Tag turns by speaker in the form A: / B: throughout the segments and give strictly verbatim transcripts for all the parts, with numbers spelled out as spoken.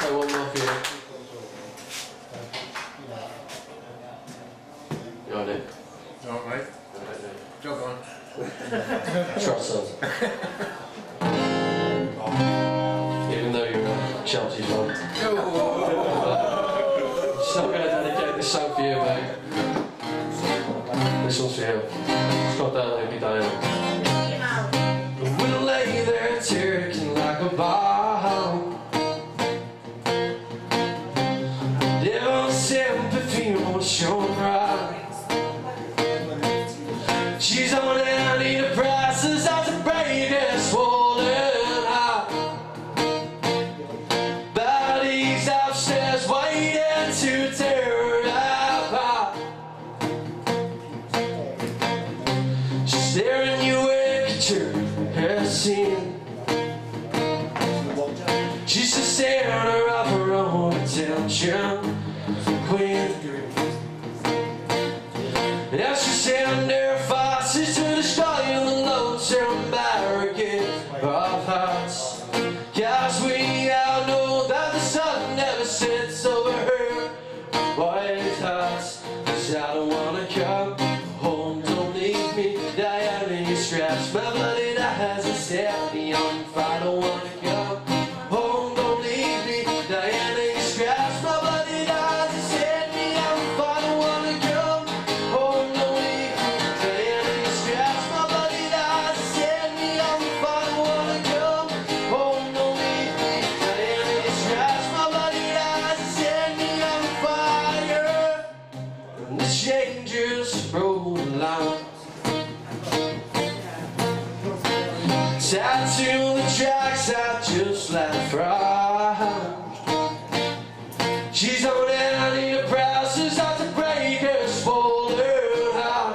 A: play one more for you. You want it?
B: You want mate? Jog on.
A: Trust us. Even though you're a Chelsea fan. So I'm going to dedicate this song for you, mate. This one's for you. It's called Don't Let Me Down. We'll lay there ticking like a bomb. Devil's sympathy won't show right. She's on antidepressants out to break her swollen heart. Bodies upstairs waiting to tear her apart. She's staring you at her scene. She's the center of her own attention queen. Now she's under faucets to destroy the long-term barricade of hearts. Cause we all know that the sun never sets over her white hearts. Cause I don't wanna come home, don't leave me. Diana, you scratch my bloody eyes and set me on fire. I don't wanna come home, don't leave me. Diana, you scratch my bloody eyes and set me on fire. I don't wanna come home, don't leave me. Diana, you scratch my bloody eyes and set me on fire. I don't wanna come home, don't leave me. Diana, you scratch my bloody eyes and set me on fire. And the changes roll along. Tattoo the tracks I just left from. She's on antidepressants out to break her swollen heart.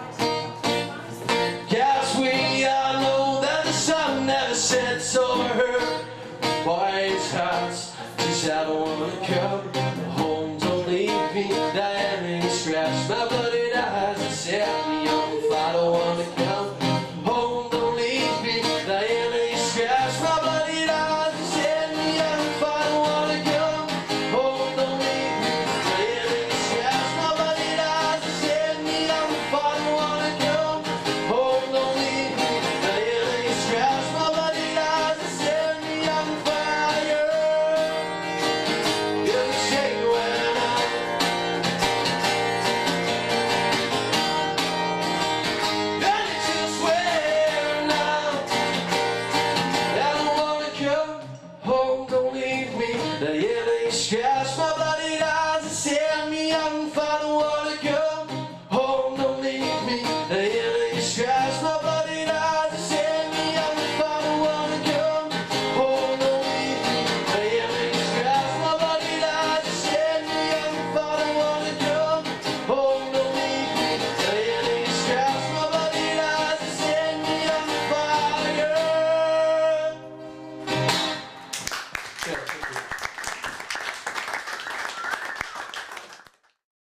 A: Guess we all know that the sun never sets over her white hearts. She said I don't wanna come home, don't leave me. Diana, you scratch my bloody eyes and set me on fire. I don't wanna come home, don't leave me. Diana, you scratch my bloody eyes and set me on fire. I don't wanna come home, don't leave me. Diana, you scratch my bloody eyes and set me on fire. I don't wanna come home, don't leave me. Diana, you scratch my bloody eyes and set me on fire. You're the shade when I'm ready to swear now. I don't wanna come home, don't leave me. Diana, you scratch my bloody eyes and set me on fire.